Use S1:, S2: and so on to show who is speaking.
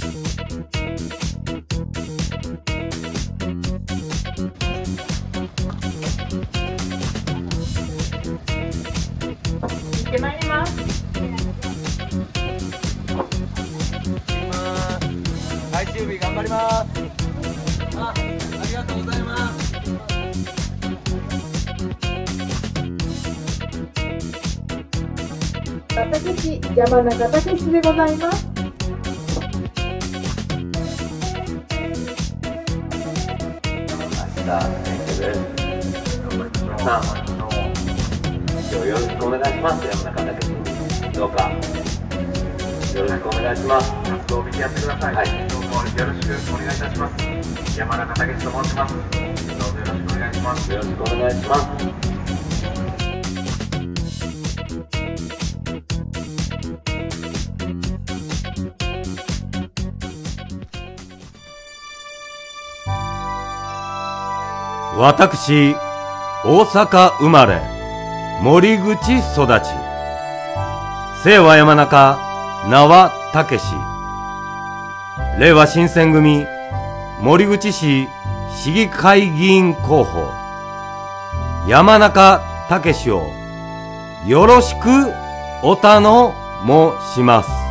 S1: 行ってまいります。
S2: 最終日頑張ります。ありがとうございます。
S1: 私市山中武史でございます。
S2: さん、今日よろしくお願いします。山中武史、どうかよろしくお願いします。
S3: 活動を見てやってください。はい、どうもよろしくお願いいたします。山中武史と申します。どうぞよろしくお願いします。
S2: よろしくお願いします。
S4: 私、大阪生まれ、森口育ち。姓は山中、名は武史。令和新選組、森口市市議会議員候補、山中武史をよろしくお頼申します。